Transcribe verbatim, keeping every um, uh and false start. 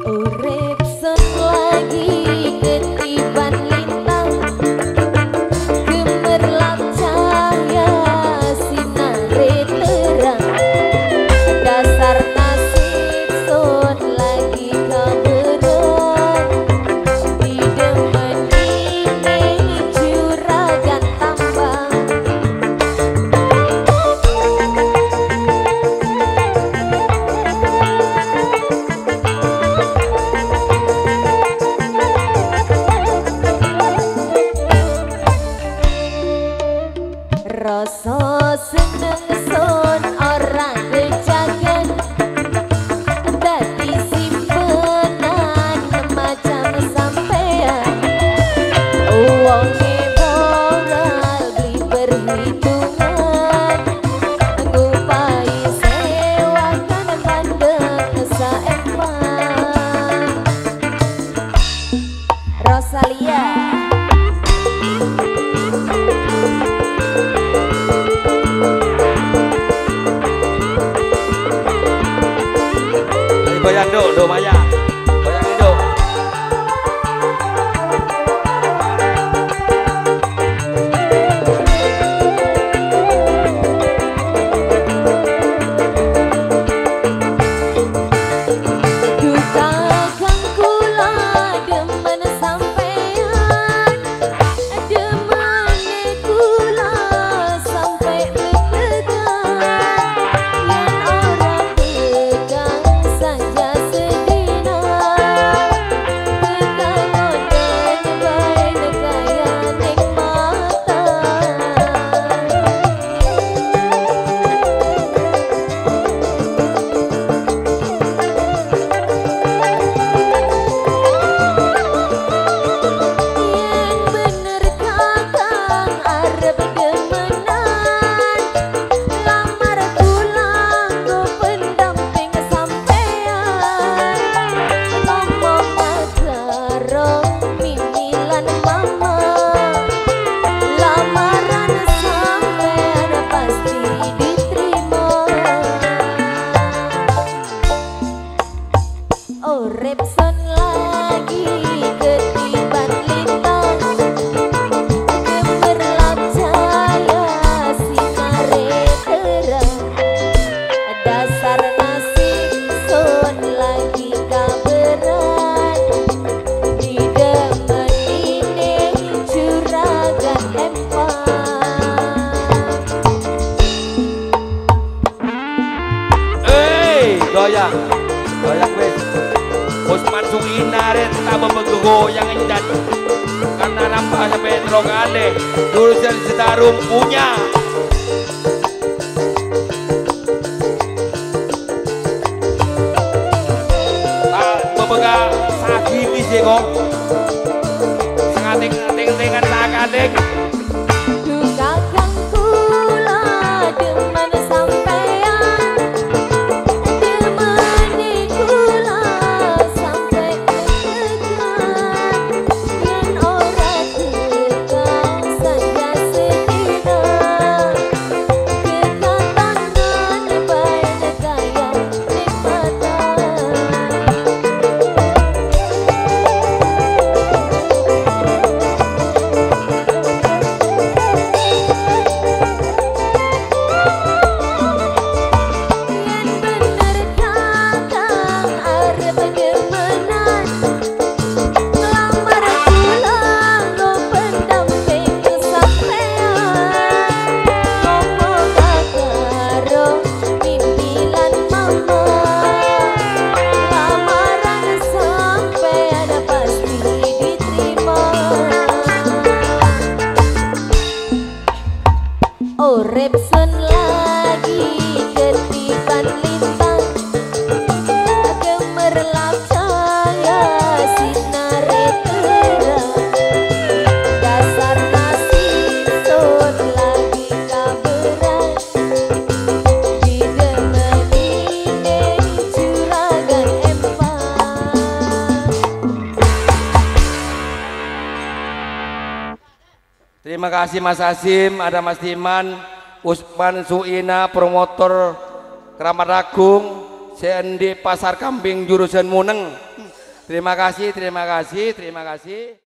Urip sun lagi ketiban lintang, gemerlap cahaya sinare terang. Dasar nasib sun lagi kaberan, didemeni ning juragan tambang. Rasa seneng sun ora kejagan, dadi simpenan macam sampean. Uangnya moral beli perhitungan, ngupai sewakan bandeng saempan. Rosalia goyang do, do Maya, goyang do. duka kang kula demen sampean, demene kula sampai deg-degan. Yen ora pegang saja sedina, kekangonen bae kaya ning mata. Yen bener kakang arep demenan, lamar kula nggo pendamping sampean. Ngomong karo Mimi lan Mama, lamaran sampean pasti diterima. Urip sun lagi ketiban lintang, gemerlap cahaya sinare terang. Dasar nasib sun lagi kaberan, didemeni ning juragan empang. Eh, goyang, goyang wes. Usman Suina ren tambah menggoyang endat, karena nampak sampai terogane, jurusan Citarum punya. Tak memegang sakit sih kok, ngating ngating dengan sakating. Duka kang kula demen sampean, demene kula sampai deg-degan. Yen ora tegang saja sedina, kekangonen bae kaya ning mata. Yen bener kakang arep demenan, lamar kula nggo pendamping sampean. Ngomong karo Mimi lan Mama, lamaran sampean pasti diterima. Urip sun lagi ketiban lintang, gemerlap cahaya sinare terang. Dasar nasib sun lagi kaberan, didemeni ning juragan empang. Terima kasih Mas Hasim, ada Mas Diman, Usman Suina, promotor Keramat Agung, C N D Pasar Kambing jurusan Muneng. Terima kasih, terima kasih, terima kasih.